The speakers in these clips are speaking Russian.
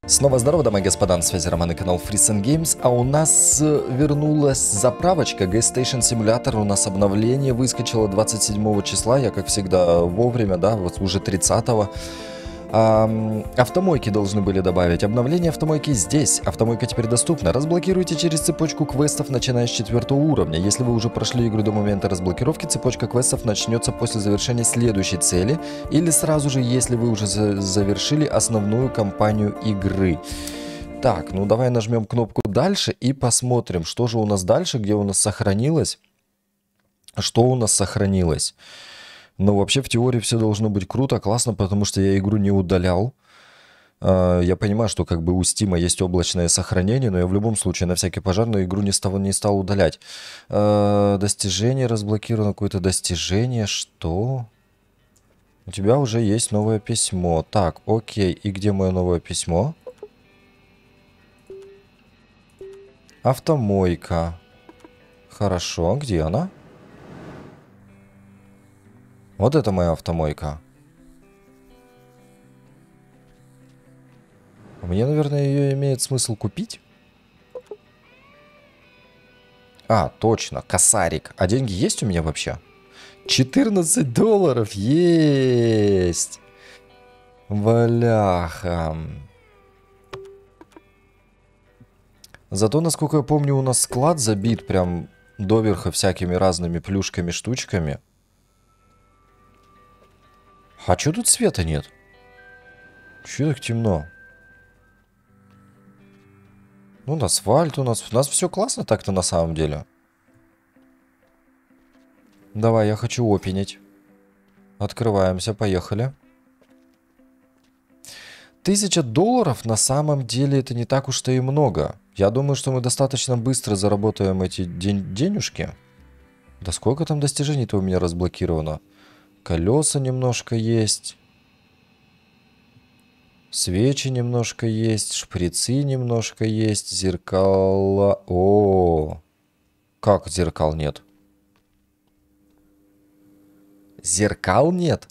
Снова здорово, дамы и господа, на связи Роман и канал Freeze Games, а у нас вернулась заправочка Gas Station Simulator, у нас обновление выскочило 27 числа, я как всегда вовремя, да, вот уже 30-го. Автомойки должны были добавить. Обновление автомойки здесь. Автомойка теперь доступна. Разблокируйте через цепочку квестов, начиная с 4 уровня. Если вы уже прошли игру до момента разблокировки, цепочка квестов начнется после завершения следующей цели. Или сразу же, если вы уже завершили основную кампанию игры. Так, ну давай нажмем кнопку «Дальше» и посмотрим, что же у нас дальше, где у нас сохранилось. Что у нас сохранилось? Но вообще в теории все должно быть круто, классно, потому что я игру не удалял. Я понимаю, что как бы у Стима есть облачное сохранение, но я в любом случае на всякий пожарный игру не стал удалять. Достижение разблокировано, какое-то достижение, что? У тебя уже есть новое письмо. Так, окей, и где мое новое письмо? Автомойка. Хорошо, где она? Вот это моя автомойка. Мне, наверное, ее имеет смысл купить. А, точно, косарик. А деньги есть у меня вообще? 14 долларов есть. Бляха. Зато, насколько я помню, у нас склад забит прям доверха всякими разными плюшками, штучками. А чё тут света нет? Чё так темно? Ну, асфальт у нас все классно так-то на самом деле. Давай, я хочу опенить. Открываемся, поехали. 1000 долларов на самом деле это не так уж-то и много. Я думаю, что мы достаточно быстро заработаем эти денежки. Да сколько там достижений-то у меня разблокировано? Колеса немножко есть. Свечи немножко есть. Шприцы немножко есть. Зеркала. О, как зеркал нет? Зеркал нет?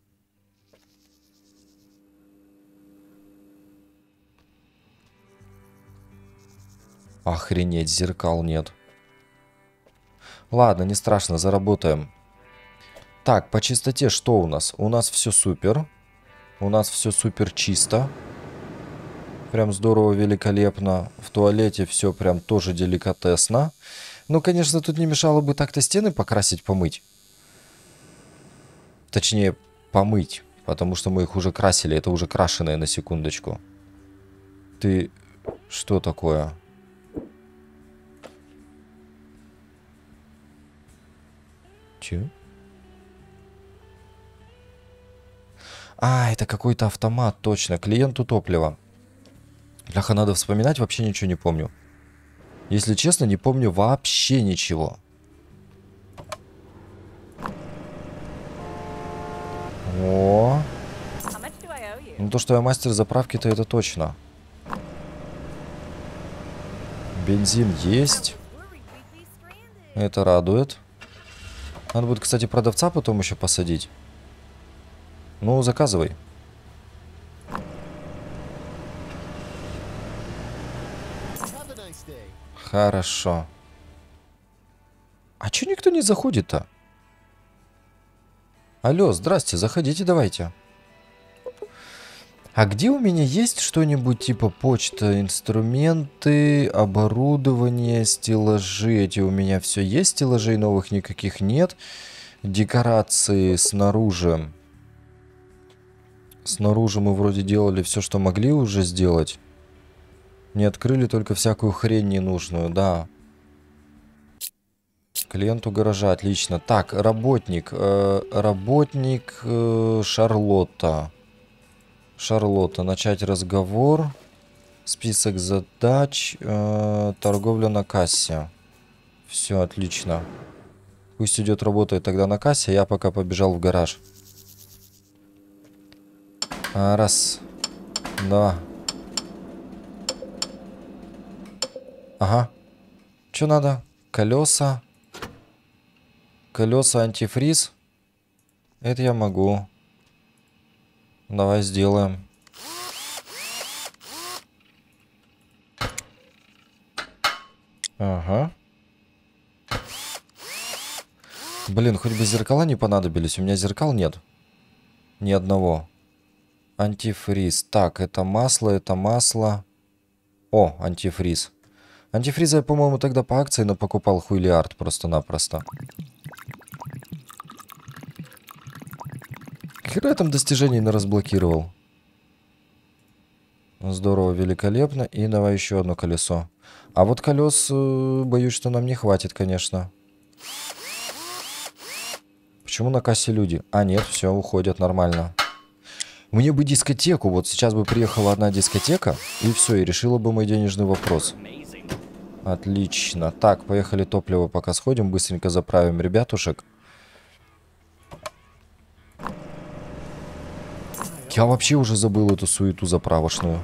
Охренеть, зеркал нет. Ладно, не страшно, заработаем. Так, по чистоте что у нас? У нас все супер. У нас все супер чисто. Прям здорово, великолепно. В туалете все прям тоже деликатесно. Ну, конечно, тут не мешало бы так-то стены покрасить, помыть. Точнее, помыть. Потому что мы их уже красили. Это уже крашеные, на секундочку. Ты... Что такое? Че? А, это какой-то автомат, точно. Клиенту топлива. Бляха, надо вспоминать, вообще ничего не помню. Если честно, не помню вообще ничего. О. Ну то, что я мастер заправки-то это точно. Бензин есть. Это радует. Надо будет, кстати, продавца потом еще посадить. Ну, заказывай. Хорошо. А чё никто не заходит-то? Алло, здрасте, заходите давайте. А где у меня есть что-нибудь типа почта, инструменты, оборудование, стеллажи? Эти у меня все есть, стеллажей новых никаких нет. Декорации снаружи. Снаружи мы вроде делали все, что могли уже сделать. Не открыли только всякую хрень ненужную, да. Клиенту гаража, отлично. Так, работник. Работник Шарлотта. Шарлотта, начать разговор. Список задач. Торговля на кассе. Все, отлично. Пусть идет, работает тогда на кассе. Я пока побежал в гараж. Раз. Два. Ага. Что надо? Колеса. Колеса, антифриз. Это я могу. Давай сделаем. Ага. Блин, хоть бы зеркала не понадобились. У меня зеркал нет. Ни одного. Антифриз. Так, это масло, это масло. О, антифриз. Антифриза я, по-моему, тогда по акции покупал хуйлиард просто-напросто. Хера я там достижений разблокировал. Здорово, великолепно. И давай еще одно колесо. А вот колес, боюсь, что нам не хватит, конечно. Почему на кассе люди? А, нет, все, уходят нормально. Мне бы дискотеку. Вот сейчас бы приехала одна дискотека, и все, и решила бы мой денежный вопрос. Отлично. Так, поехали топливо пока сходим. Быстренько заправим ребятушек. Я вообще уже забыл эту суету заправочную.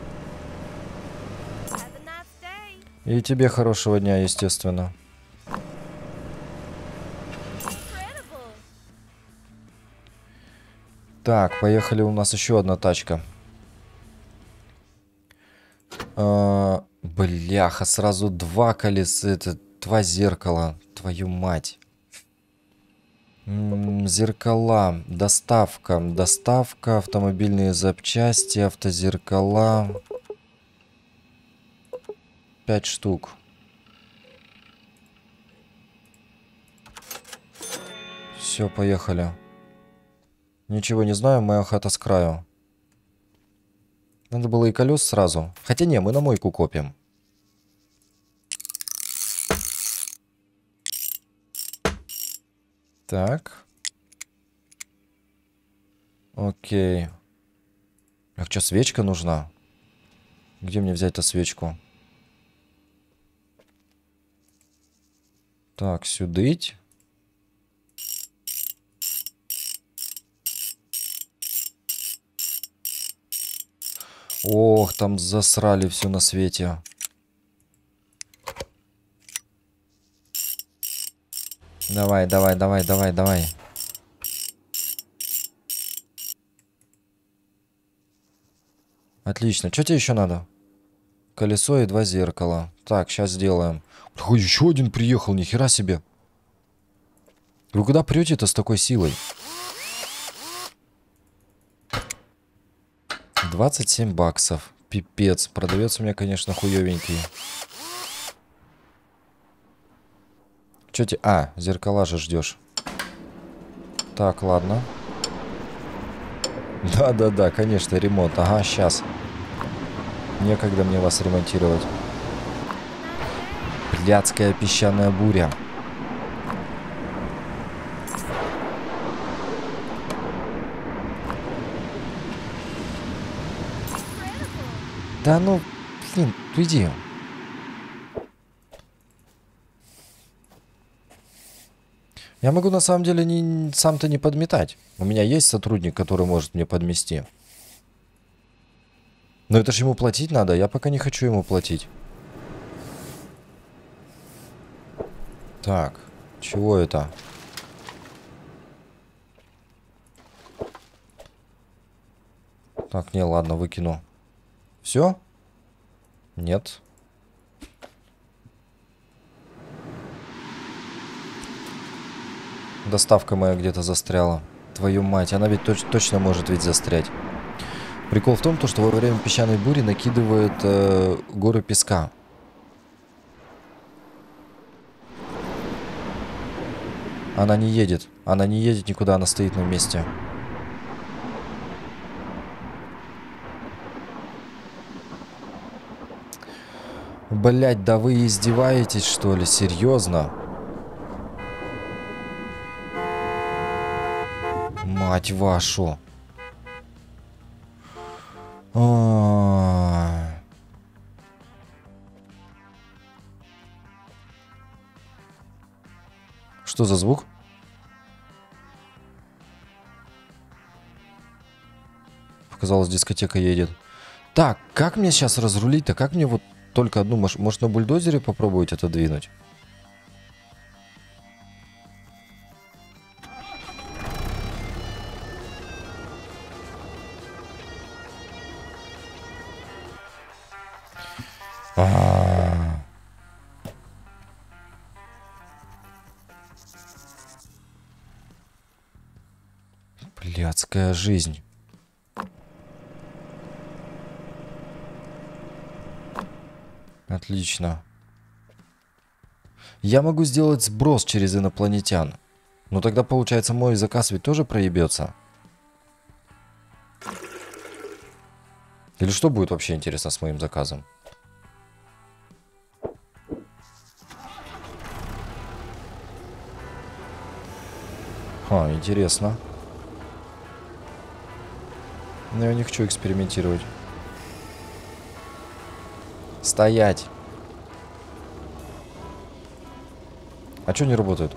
И тебе хорошего дня, естественно. Так, поехали, у нас еще одна тачка. Бляха, сразу два колеса, это два зеркала. Твою мать. Зеркала, доставка, доставка, автомобильные запчасти, автозеркала. 5 штук. Все, поехали. Ничего не знаю, моя хата с краю. Надо было и колес сразу. Хотя не, мы на мойку копим. Так. Окей. А что, свечка нужна? Где мне взять-то свечку? Так, сюдыть. Ох, там засрали все на свете. Давай, давай, давай, давай, давай. Отлично. Что тебе еще надо? Колесо и 2 зеркала. Так, сейчас сделаем. Ой, еще один приехал, нихера себе. Вы куда прете-то с такой силой? 27 баксов. Пипец. Продавец у меня, конечно, хуевенький. Че тебе... А, зеркала же ждешь. Так, ладно. Да-да-да, конечно, ремонт. Ага, сейчас. Некогда мне вас ремонтировать. Блядская песчаная буря. Да ну, блин, уйди. Я могу на самом деле сам-то не подметать. У меня есть сотрудник, который может мне подмести. Но это ж ему платить надо, я пока не хочу ему платить. Так, чего это? Так, не, ладно, выкину. Все? Нет. Доставка моя где-то застряла. Твою мать, она ведь точно может ведь застрять. Прикол в том, что во время песчаной бури накидывает горы песка. Она не едет. Она не едет никуда, она стоит на месте. Блять, да вы издеваетесь, что ли? Серьезно? Мать вашу. Что за звук? Показалось, дискотека едет. Так, как мне сейчас разрулить-то? Как мне вот только одну... Может, на бульдозере попробовать это двинуть? Блядская жизнь. Отлично. Я могу сделать сброс через инопланетян. Но тогда, получается, мой заказ ведь тоже проебется. Или что будет вообще интересно с моим заказом? Интересно. Но я не хочу экспериментировать. Стоять. А что не работает?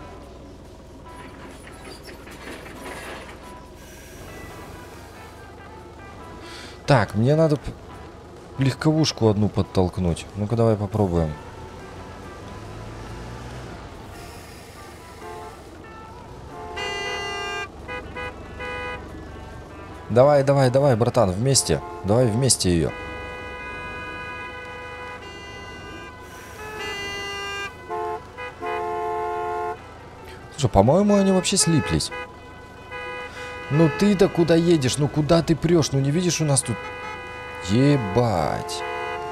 Так, мне надо легковушку одну подтолкнуть. Ну-ка, давай попробуем. Давай, давай, давай, братан, вместе. Давай вместе ее. Слушай, по-моему, они вообще слиплись. Ну ты-то куда едешь? Ну куда ты прешь? Ну не видишь, у нас тут... Ебать.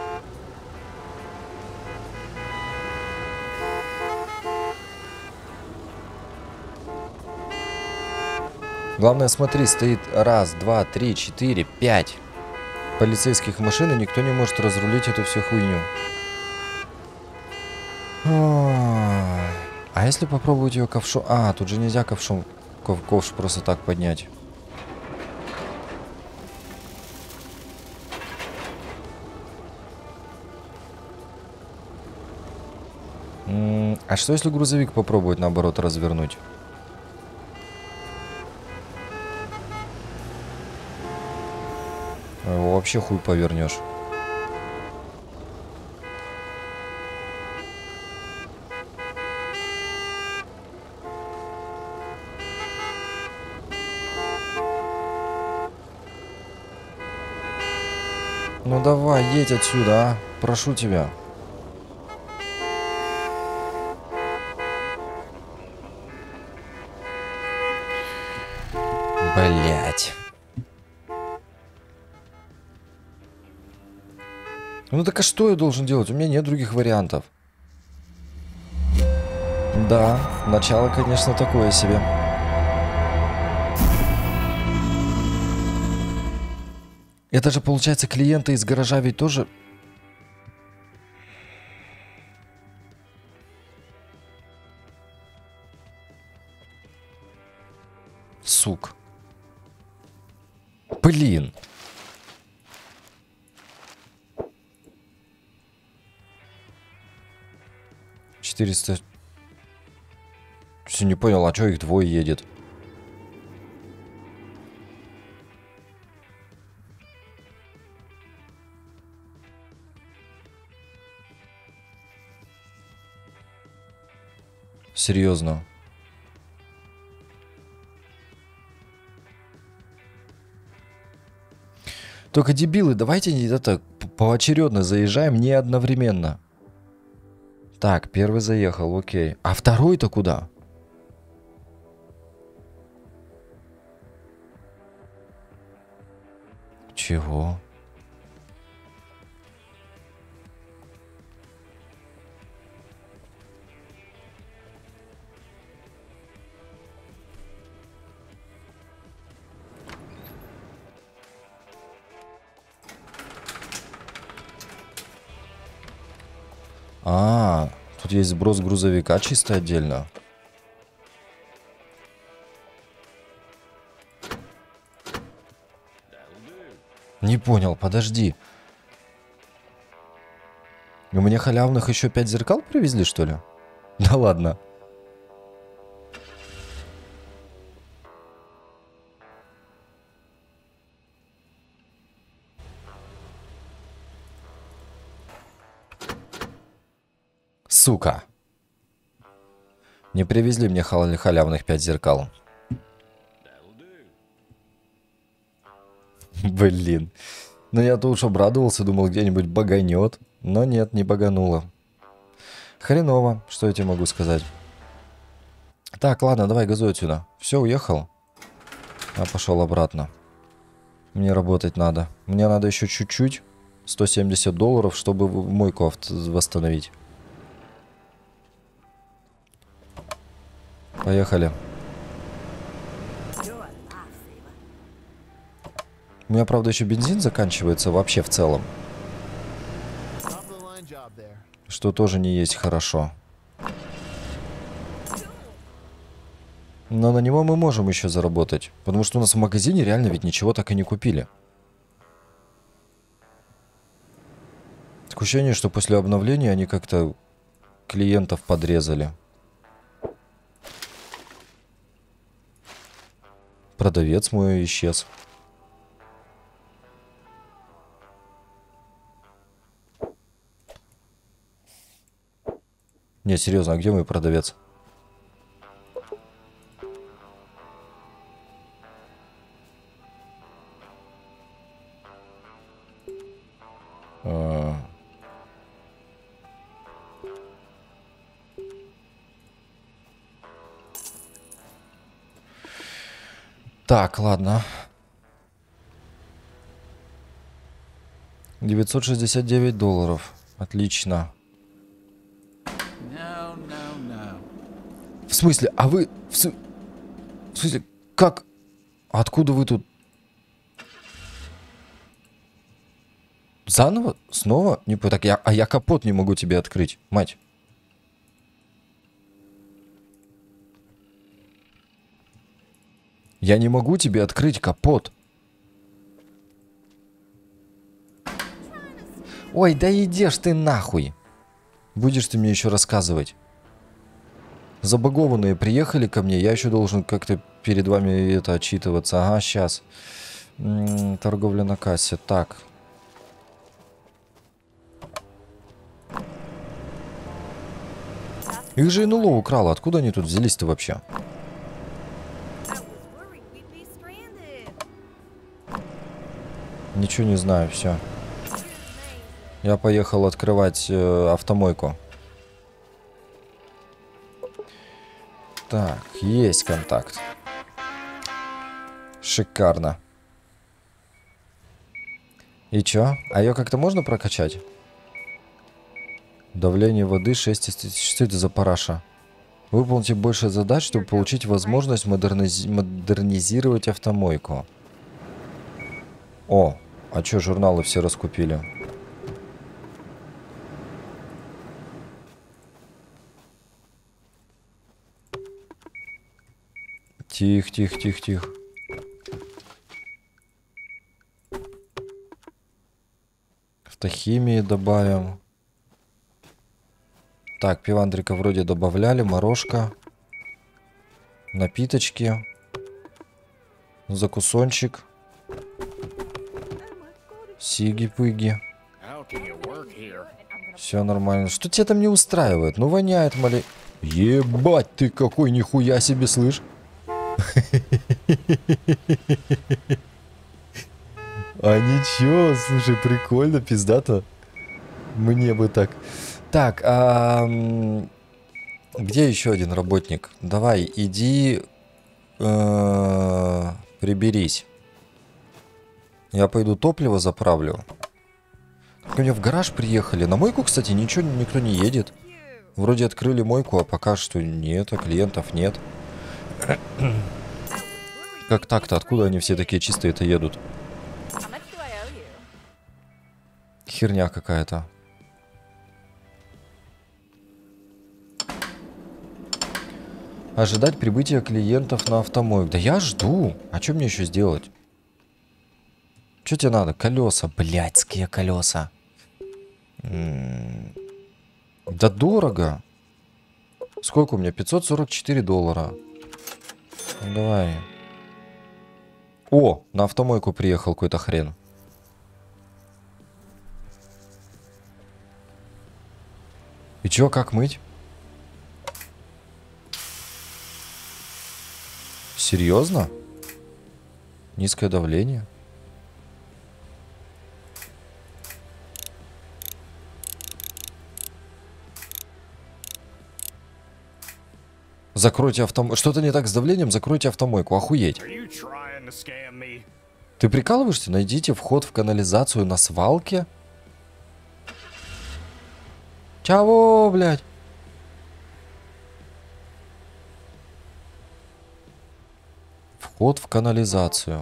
Главное, смотри, стоит раз, два, три, четыре, пять полицейских машин, и никто не может разрулить эту всю хуйню. А если попробовать ее ковшу... А, тут же нельзя ковшу... ковш просто так поднять. А что если грузовик попробовать наоборот развернуть? Его вообще хуй повернешь. Ну давай, едь отсюда, а. Прошу тебя. Блять. Ну так а что я должен делать? У меня нет других вариантов. Да, начало, конечно, такое себе. Это же, получается, клиенты из гаража ведь тоже... Сук. Блин. Четыреста. Все не понял, а что их двое едет? Серьезно. Только дебилы, давайте это поочередно заезжаем, не одновременно. Так, первый заехал, окей. А второй-то куда? Чего? А, тут есть сброс грузовика чисто отдельно. Не понял, подожди. У меня халявных еще 5 зеркал привезли, что ли? Да ладно. Сука. Не привезли мне халявных 5 зеркал. Блин. Ну я-то уж обрадовался, думал, где-нибудь баганет. Но нет, не багануло. Хреново, что я тебе могу сказать. Так, ладно, давай газуй отсюда. Все, уехал. Я пошел обратно. Мне работать надо. Мне надо еще чуть-чуть. $170, чтобы мойку восстановить. Поехали. У меня, правда, еще бензин заканчивается вообще в целом. Что тоже не есть хорошо. Но на него мы можем еще заработать. Потому что у нас в магазине реально ведь ничего так и не купили. Такое ощущение, что после обновления они как-то клиентов подрезали. Продавец мой исчез. Не, серьезно, а где мой продавец? Так, ладно. $969. Отлично. В смысле? А вы... В смысле? Как? Откуда вы тут? Заново? Снова? Не так, я капот не могу тебе открыть, мать. Я не могу тебе открыть капот. Ой, да идешь ты нахуй. Будешь ты мне еще рассказывать. Забагованные приехали ко мне, я еще должен как-то перед вами это отчитываться. Ага, сейчас. Торговля на кассе. Так. Их же НЛО украло. Откуда они тут взялись-то вообще? Ничего не знаю, все. Я поехал открывать автомойку. Так, есть контакт. Шикарно. И чё? А ее как-то можно прокачать? Давление воды 6. Что это за параша? Выполните больше задач, чтобы получить возможность модернизировать автомойку. О, а чё, журналы все раскупили? Тихо, тихо, тихо, тихо. Автохимии добавим. Так, пивандрика вроде добавляли. Морожка. Напиточки. Закусончик. Сиги-пыги. Все нормально. Что тебя там не устраивает? Ну воняет, моли... Ебать ты какой, нихуя себе, слышь. А ничего, слушай, прикольно, пиздато. Мне бы так. Так, где еще один работник? Давай, иди, приберись. Я пойду топливо заправлю. Ко мне в гараж приехали. На мойку, кстати, ничего, никто не едет. Вроде открыли мойку, а пока что нет, а клиентов нет. Как так-то? Откуда они все такие чистые-то едут? Херня какая-то. Ожидать прибытия клиентов на автомойку. Да я жду. А что мне еще сделать? Что тебе надо? Колеса. Блядские колеса. Да дорого. Сколько у меня? $544. Давай. О, на автомойку приехал какой-то хрен. И чё, как мыть? Серьезно? Низкое давление? Закройте автомойку. Что-то не так с давлением, закройте автомойку. Охуеть. Ты прикалываешься? Найдите вход в канализацию на свалке? Чего, блядь? Вход в канализацию.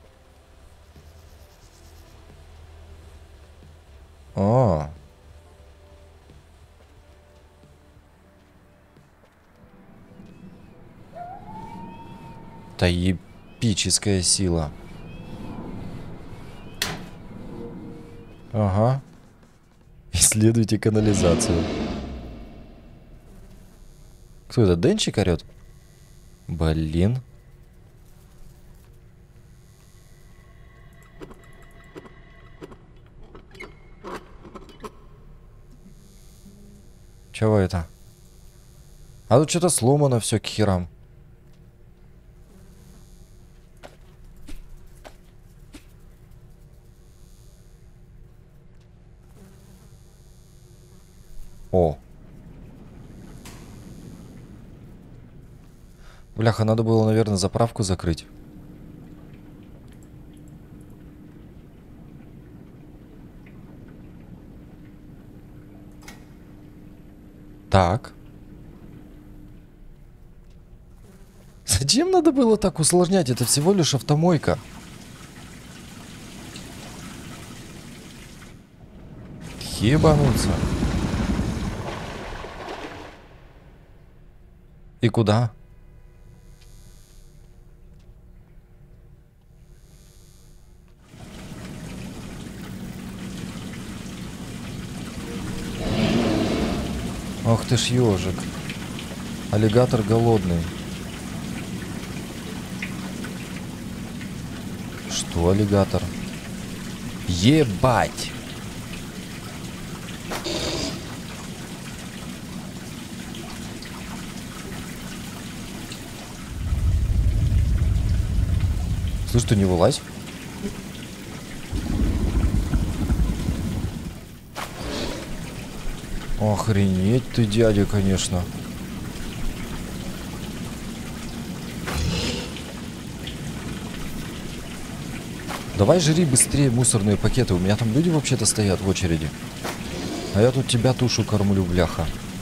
А. Это епическая сила. Ага. Исследуйте канализацию. Кто это? Денчик орет? Блин. Чего это? А тут что-то сломано все к херам. О. Бляха, надо было, наверное, заправку закрыть. Так. Зачем надо было так усложнять? Это всего лишь автомойка. Ебануться. И куда? Ох ты ж ежик. Аллигатор голодный. Что аллигатор? Ебать! Слышь, ты не вылазь. Охренеть ты, дядя, конечно. Давай жри быстрее мусорные пакеты. У меня там люди вообще-то стоят в очереди. А я тут тебя тушу кормлю, бляха.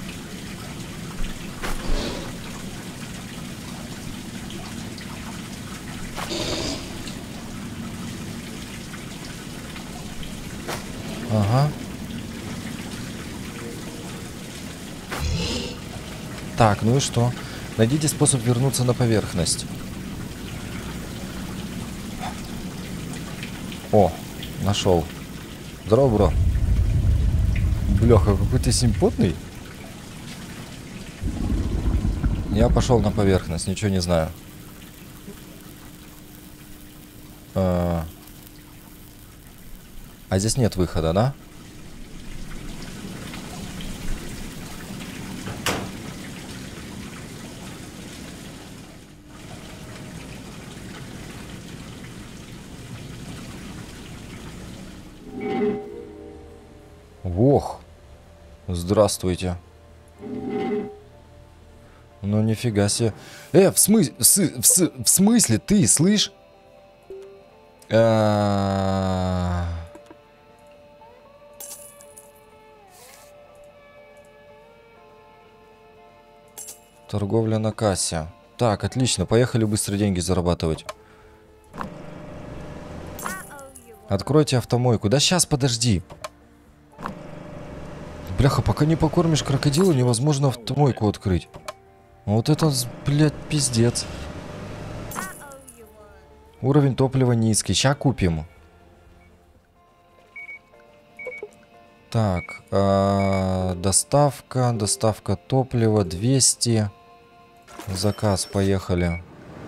Ага. Так, ну и что? Найдите способ вернуться на поверхность. О, нашел. Здорово, бро. Бляха, какой ты симпотный. Я пошел на поверхность, ничего не знаю. А здесь нет выхода, да? Ох, здравствуйте. Ну нифига себе. В смысле, ты, слышь? Торговля на кассе. Так, отлично, поехали быстро деньги зарабатывать. Откройте автомойку. Да сейчас, подожди. Бляха, пока не покормишь крокодила, невозможно автомойку открыть. Вот это, блядь, пиздец. Уровень топлива низкий. Ща купим. Так, доставка топлива 200. Заказ, поехали.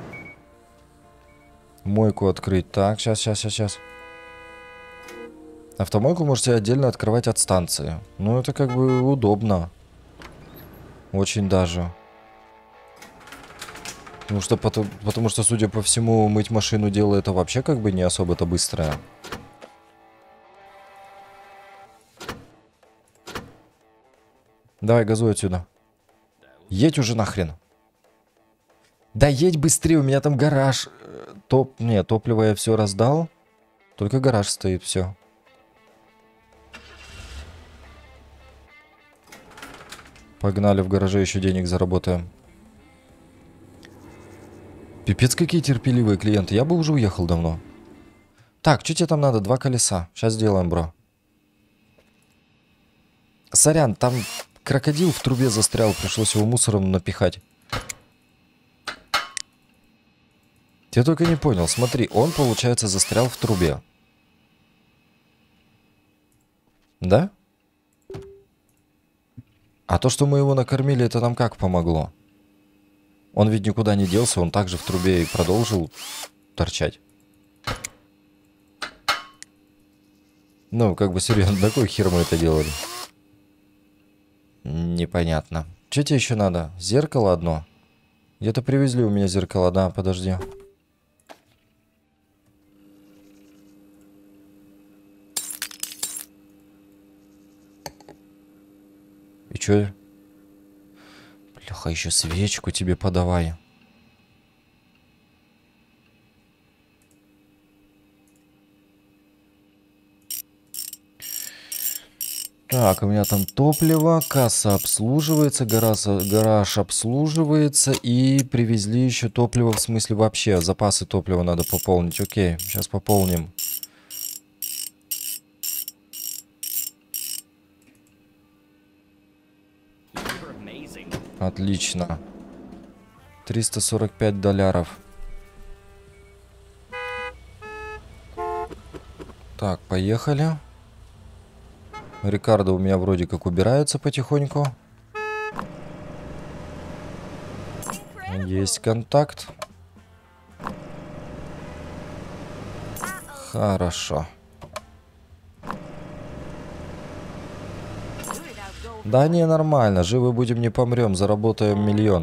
Мойку открыть. Так, сейчас. Автомойку можете отдельно открывать от станции. Ну, это как бы удобно. Очень даже. Потому что, судя по всему, мыть машину дело это вообще как бы не особо-то быстрое. Давай, газуй отсюда. Едь уже нахрен. Да едь быстрее, у меня там гараж. Не, топливо я все раздал. Только гараж стоит, все. Погнали, в гараже еще денег заработаем. Пипец, какие терпеливые клиенты. Я бы уже уехал давно. Так, что тебе там надо? 2 колеса. Сейчас сделаем, бро. Сорян, там крокодил в трубе застрял. Пришлось его мусором напихать. Я только не понял. Смотри, он, получается, застрял в трубе. Да? А то, что мы его накормили, это нам как помогло? Он ведь никуда не делся, он также в трубе и продолжил торчать. Ну, как бы серьезно, на кой хер мы это делали? Непонятно. Что тебе еще надо? Зеркало одно? Где-то привезли у меня зеркало, да, подожди. И чё? Бляха, еще свечку тебе подавай. Так, у меня там топливо, касса обслуживается, гараж обслуживается. И привезли еще топливо, в смысле вообще запасы топлива надо пополнить. Окей, сейчас пополним. Отлично. $345. Так, поехали. Рикардо у меня вроде как убирается потихоньку. Есть контакт. Хорошо. Да не, нормально. Живы будем, не помрем. Заработаем 1 000 000.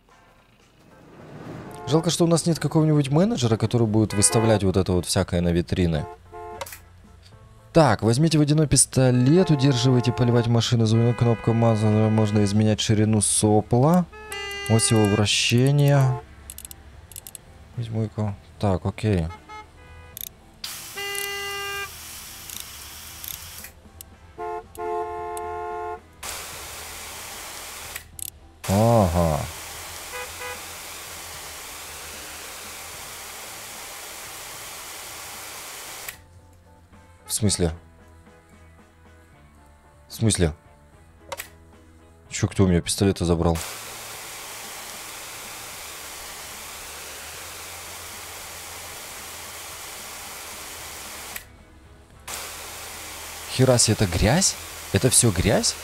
Жалко, что у нас нет какого-нибудь менеджера, который будет выставлять вот это вот всякое на витрины. Так, возьмите водяной пистолет, удерживайте, поливать машину, звонок, кнопка маза, можно изменять ширину сопла, ось его вращения. Возьму-ка. Так, окей. Ага. В смысле? В смысле? Чё, кто у меня пистолеты забрал? Хераси, это грязь? Это все грязь?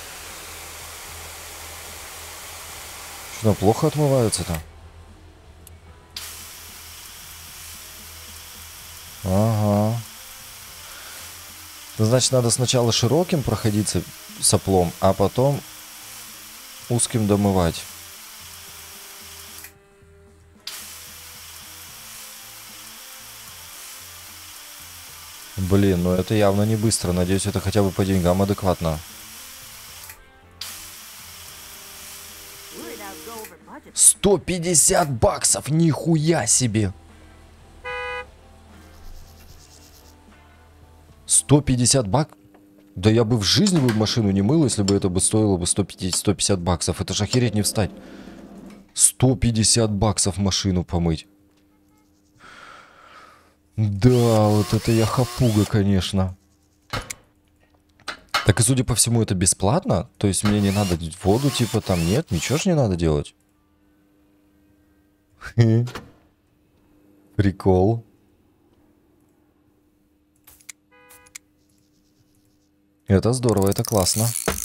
Что, плохо отмываются-то? Ага. Значит, надо сначала широким проходиться соплом, а потом узким домывать. Блин, ну это явно не быстро. Надеюсь, это хотя бы по деньгам адекватно. 150 баксов! Нихуя себе! 150 бак? Да я бы в жизни бы машину не мыл, если бы это бы стоило бы 150 баксов. Это ж охереть не встать. 150 баксов машину помыть. Да, вот это я хапуга, конечно. Так и судя по всему, это бесплатно? То есть мне не надо воду, типа, там нет? Ничего ж не надо делать? Прикол. Это здорово, это классно.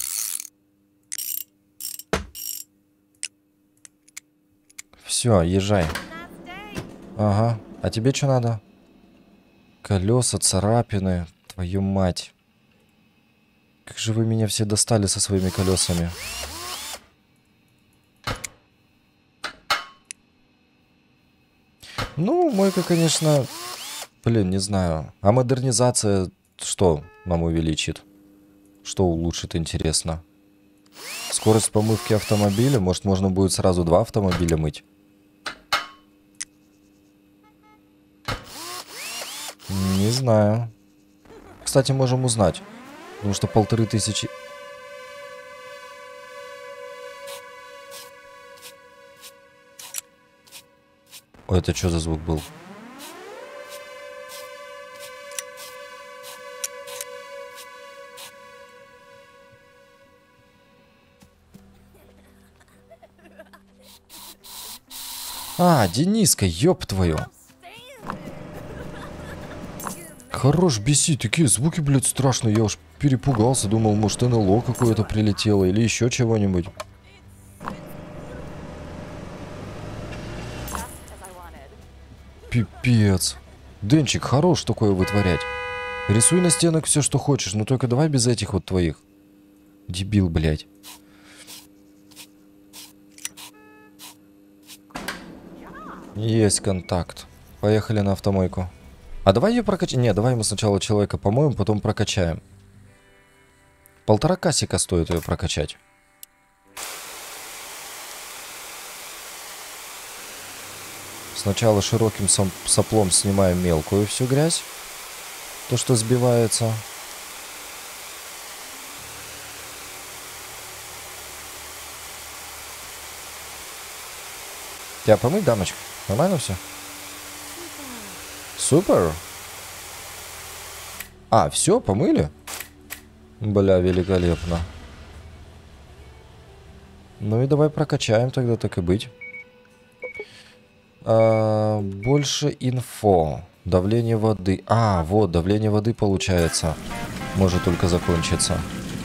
Все, езжай. Ага. А тебе что надо? Колеса, царапины. Твою мать. Как же вы меня все достали со своими колесами. Ну, мойка, конечно... Блин, не знаю. А модернизация что нам увеличит? Что улучшит, интересно? Скорость помывки автомобиля? Может, можно будет сразу 2 автомобиля мыть? Не знаю. Кстати, можем узнать. Потому что 1500... Ой, это что за звук был? А, Дениска, ёб твою. Хорош бесить, такие звуки, блядь, страшные. Я уж перепугался, думал, может, НЛО какое-то прилетело или еще чего-нибудь. Пипец. Денчик, хорош такое вытворять. Рисуй на стенах все, что хочешь, но только давай без этих вот твоих. Дебил, блядь. Есть контакт. Поехали на автомойку. А давай ее прокачаем. Не, давай мы сначала человека помоем, потом прокачаем. 1,5 касика стоит ее прокачать. Сначала широким соплом снимаем мелкую всю грязь. То, что сбивается. Тебя помыть, дамочка? Нормально все? Супер. А, все, помыли? Бля, великолепно. Ну и давай прокачаем тогда, так и быть. Больше инфо. Давление воды. А, вот, давление воды получается. Может только закончиться.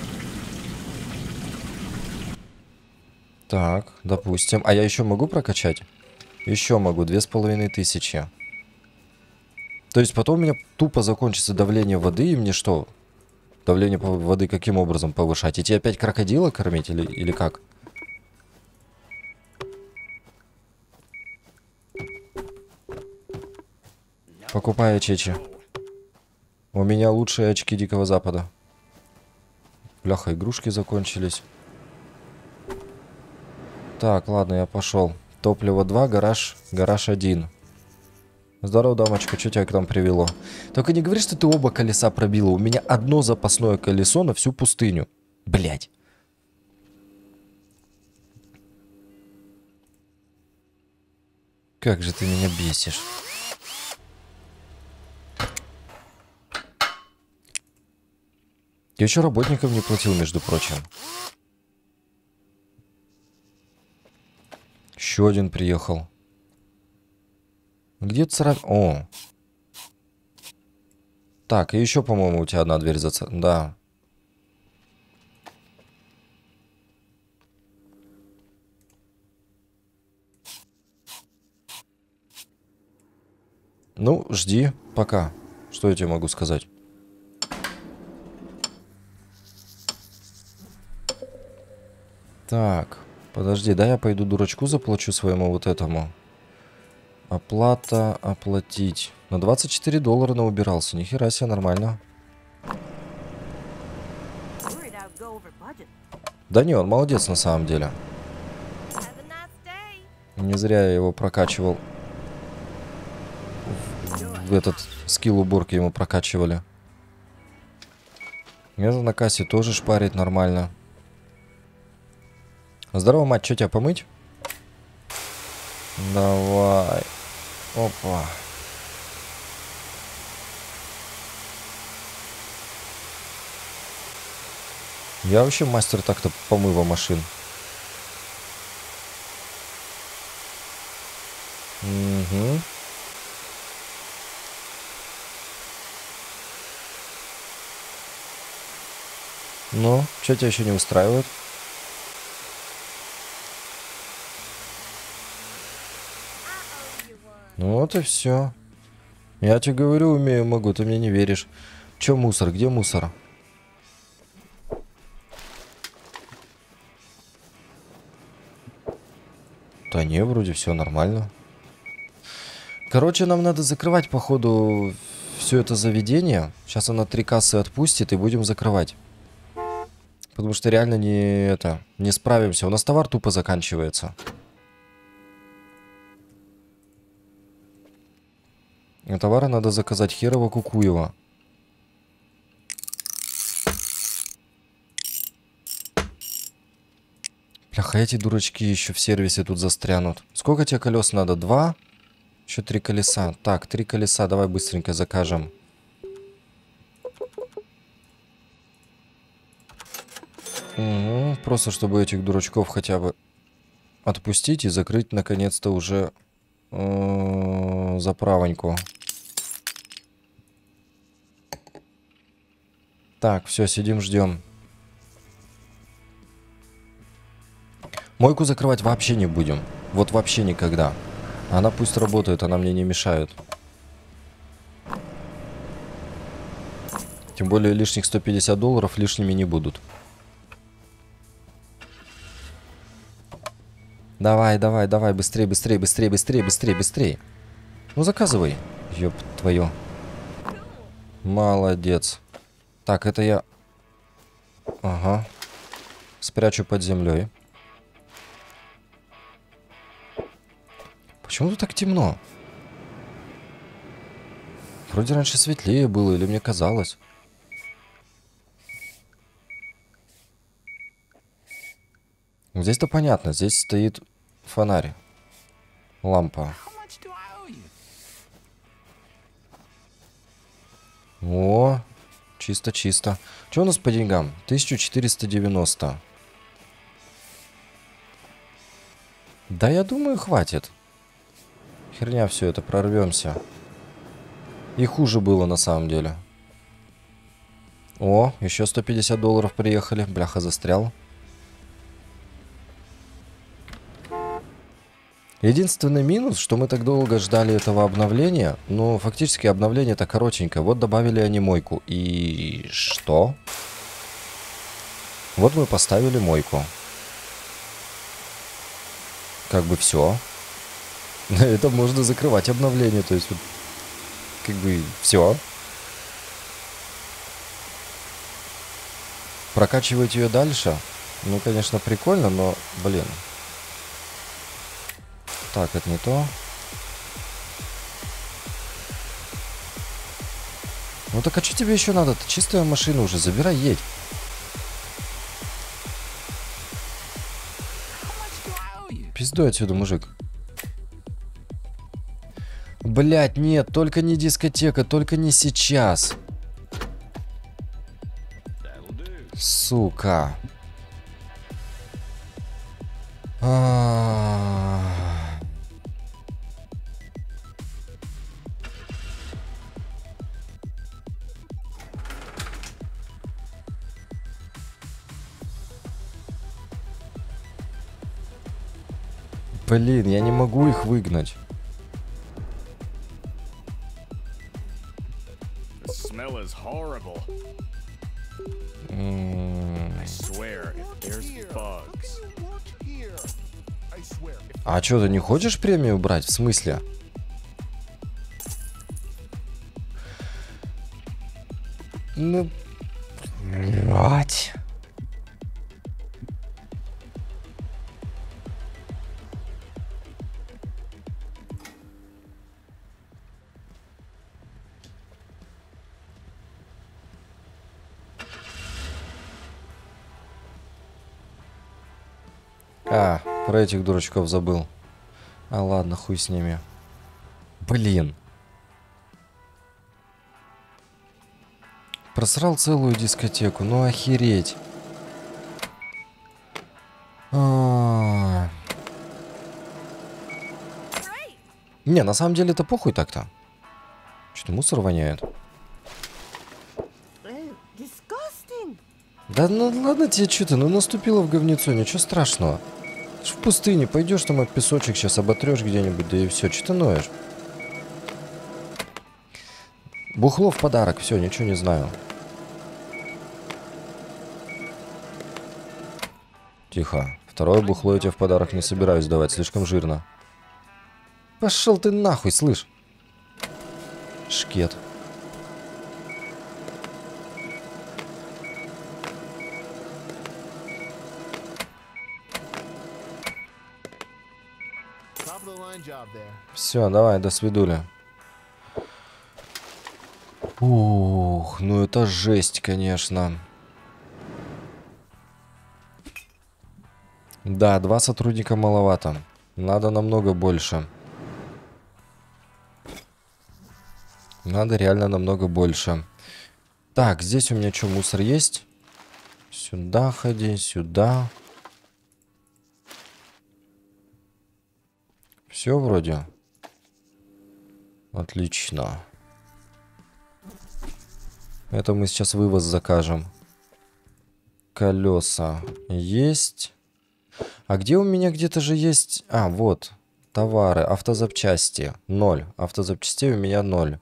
Так, допустим. А я еще могу прокачать? Еще могу, 2500. То есть потом у меня тупо закончится давление воды, и мне что? Давление воды каким образом повышать? Идти опять крокодила кормить или как? Покупай очечи. У меня лучшие очки Дикого Запада. Бляха, игрушки закончились. Так, ладно, я пошел. Топливо 2, гараж 1. Здорово, дамочка, что тебя к нам привело? Только не говори, что ты оба колеса пробила. У меня одно запасное колесо на всю пустыню. Блять. Как же ты меня бесишь. Я еще работникам не платил, между прочим. Еще один приехал. Где царапина? О. Так, и еще, по-моему, у тебя одна дверь Да. Ну, жди, пока. Что я тебе могу сказать? Так, подожди, да я пойду дурачку заплачу своему вот этому. Оплата, оплатить. На $24 наубирался. Нихера себе, нормально. Да не, он молодец на самом деле. Не зря я его прокачивал. В этот скилл уборки ему прокачивали. Это на кассе тоже шпарит нормально. Здорово, мать, что тебя помыть? Давай. Опа. Я вообще мастер так-то помыва машин. Угу. Ну, что тебя еще не устраивает? Ну вот и все. Я тебе говорю, умею, могу, ты мне не веришь. Че мусор? Где мусор? Да не, вроде все нормально. Короче, нам надо закрывать, походу, все это заведение. Сейчас она 3 кассы отпустит и будем закрывать. Потому что реально не справимся. У нас товар тупо заканчивается. Товары надо заказать Херово-Кукуево. Бляха, эти дурачки еще в сервисе тут застрянут. Сколько тебе колес надо? 2? Еще 3 колеса. Так, 3 колеса. Давай быстренько закажем. Угу, просто чтобы этих дурачков хотя бы отпустить и закрыть наконец-то уже заправоньку. Так, все, сидим, ждем. Мойку закрывать вообще не будем. Вот вообще никогда. Она пусть работает, она мне не мешает. Тем более лишних $150 лишними не будут. Давай, давай, давай, быстрее, быстрее, быстрее, быстрее, быстрее, быстрее. Ну заказывай. Ёб твою. Молодец. Так, это я... Ага. Спрячу под землей. Почему тут так темно? Вроде раньше светлее было, или мне казалось? Здесь-то понятно, здесь стоит фонарь. Лампа. О, чисто-чисто. Что у нас по деньгам? 1490. Да, я думаю, хватит. Херня все это, прорвемся. И хуже было на самом деле. О, еще $150 приехали. Бляха, застрял. Единственный минус, что мы так долго ждали этого обновления. Но фактически обновление-то коротенькое. Вот добавили они мойку. И что? Вот мы поставили мойку. Как бы все. Это можно закрывать обновление. То есть, вот, как бы все. Прокачивать ее дальше. Ну, конечно, прикольно, но, блин. Так, это не то. Ну так а что тебе еще надо? Ты чистая машина уже. Забирай, едь. Пиздуй отсюда, мужик. Блять, нет, только не дискотека, только не сейчас. Сука. Блин, я не могу их выгнать. А что, ты не хочешь премию брать? В смысле? Ну, блять. А, про этих дурачков забыл. А ладно, хуй с ними. Блин. Просрал целую дискотеку, ну охереть. Не, на самом деле это похуй так-то. Что-то мусор воняет. Да ну ладно тебе что-то, ну наступило в говнецо, ничего страшного. Ты ж в пустыне, пойдешь там от песочек сейчас оботрешь где-нибудь, да и все, что ты ноешь? Бухло в подарок, все, ничего не знаю. Тихо. Второе бухло я тебе в подарок не собираюсь давать, слишком жирно. Пошел ты нахуй, слышь. Шкет. Все, давай, до свидули. Ух, ну это жесть, конечно. Да, 2 сотрудника маловато. Надо намного больше. Надо реально намного больше. Так, здесь у меня что, мусор есть? Сюда ходи, сюда. Все вроде. Отлично. Это мы сейчас вывоз закажем. Колеса есть. А где у меня где-то же есть... А, вот. Товары, автозапчасти. 0. Автозапчастей у меня 0.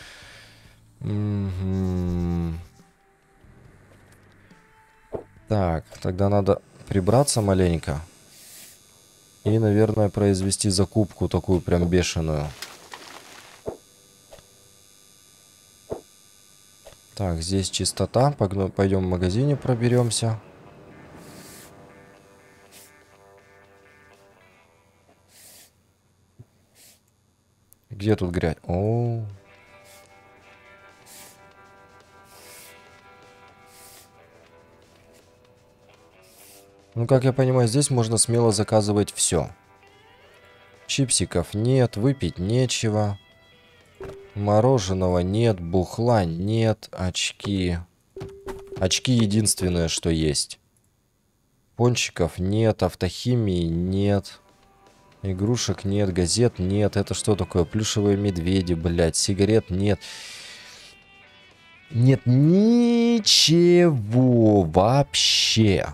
Так, тогда надо прибраться маленько. И, наверное, произвести закупку такую прям бешеную. Так, здесь чистота. Пойдем в магазине проберемся. Где тут грязь? О. Ну, как я понимаю, здесь можно смело заказывать все. Чипсиков нет, выпить нечего. Мороженого нет, бухла нет, очки. Очки единственное, что есть. Пончиков нет, автохимии нет. Игрушек нет, газет нет. Это что такое? Плюшевые медведи, блядь. Сигарет нет. Нет ничего вообще.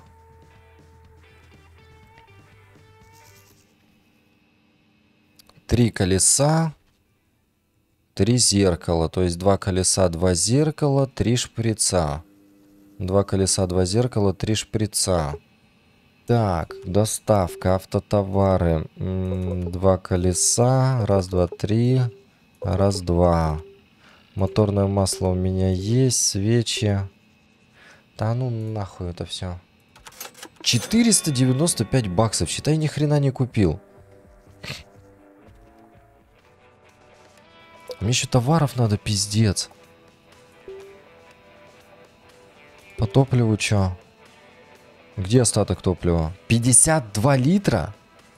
Три колеса. 3 зеркала. То есть 2 колеса, 2 зеркала, 3 шприца. 2 колеса, 2 зеркала, 3 шприца. Так, доставка, автотовары. 2 колеса. Раз, два, три. Раз, два. Моторное масло у меня есть. Свечи. Да ну нахуй это все. 495 баксов. Считай, ни хрена не купил. Мне еще товаров надо, пиздец. По топливу чё? Где остаток топлива? 52 литра?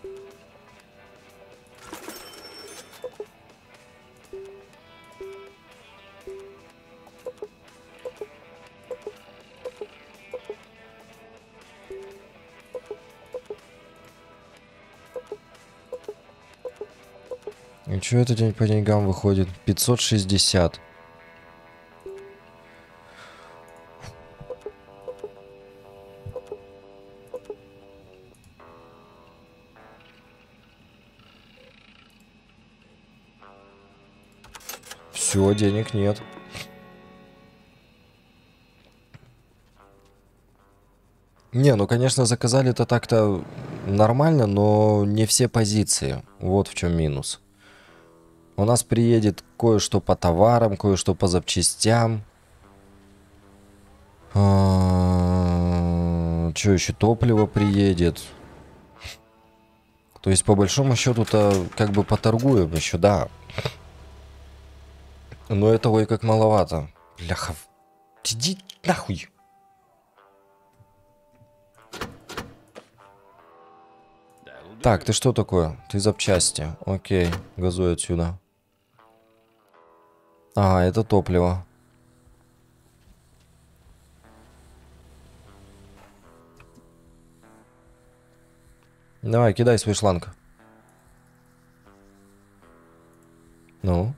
И чё это день по деньгам выходит? 560. Все, денег нет. Не, ну, конечно, заказали-то так-то нормально, но не все позиции. Вот в чем минус. У нас приедет кое-что по товарам, кое-что по запчастям. Что еще? Топливо приедет. То есть, по большому счету-то, как бы поторгуем еще, да. Но этого и как маловато. Бляха. Иди нахуй. Так, ты что такое? Ты запчасти. Окей, газуй отсюда. А, это топливо. Давай, кидай свой шланг. Ну.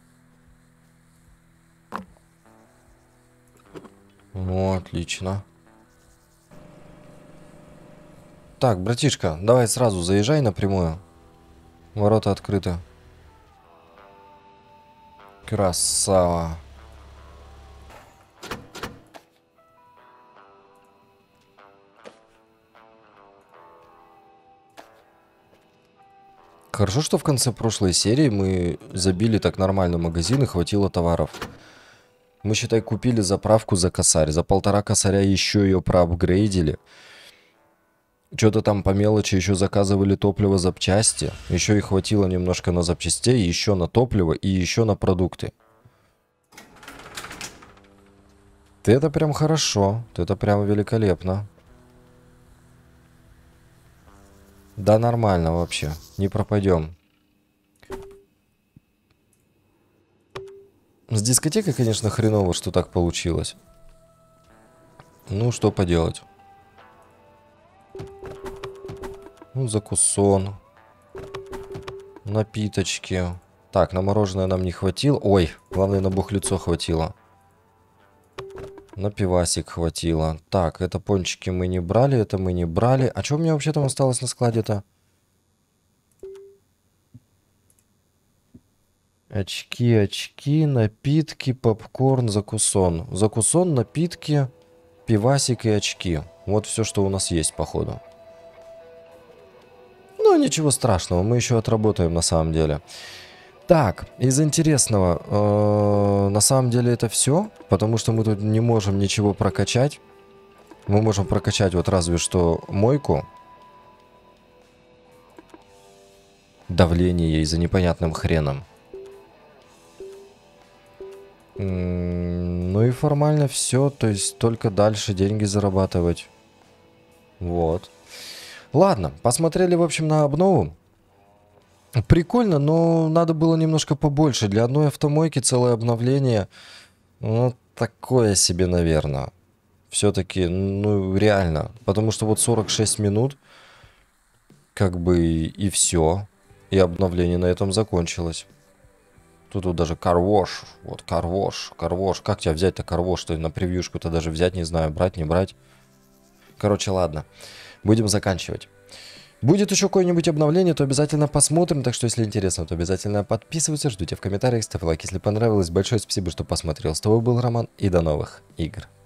Ну, отлично. Так, братишка, давай сразу заезжай напрямую. Ворота открыты. Красава. Хорошо, что в конце прошлой серии мы забили так нормально магазин и хватило товаров. Мы, считай, купили заправку за косарь. За 1,5 косаря еще ее проапгрейдили. Что-то там по мелочи еще заказывали топливо, запчасти. Еще и хватило немножко на запчастей, еще на топливо и еще на продукты. Ты это прям хорошо. Ты это прям великолепно. Да нормально вообще. Не пропадем. С дискотекой, конечно, хреново, что так получилось. Ну, что поделать. Ну, закусон. Напиточки. Так, на мороженое нам не хватило. Ой, главное, на бухлицо хватило. На пивасик хватило. Так, это пончики мы не брали, это мы не брали. А что у меня вообще там осталось на складе-то? Очки, напитки, попкорн, закусон. Закусон, напитки, пивасик и очки. Вот все, что у нас есть, походу. Ну, ничего страшного, мы еще отработаем на самом деле. Так, из интересного, на самом деле это все, потому что мы тут не можем ничего прокачать. Мы можем прокачать вот разве что мойку. Давление ей за непонятным хреном. Ну и формально все, то есть только дальше деньги зарабатывать. Вот. Ладно, посмотрели, в общем, на обнову. Прикольно, но надо было немножко побольше. Для одной автомойки целое обновление. Ну, такое себе, наверное. Все-таки, ну, реально. Потому что вот 46 минут, как бы и все. И обновление на этом закончилось. Тут вот даже карвош. Вот карвош. Как тебя взять-то карвош? Что на превьюшку-то даже взять не знаю. Брать, не брать. Короче, ладно. Будем заканчивать. Будет еще какое-нибудь обновление, то обязательно посмотрим. Так что, если интересно, то обязательно подписывайся, жду тебя в комментариях, ставь лайк, если понравилось. Большое спасибо, что посмотрел. С тобой был Роман, и до новых игр.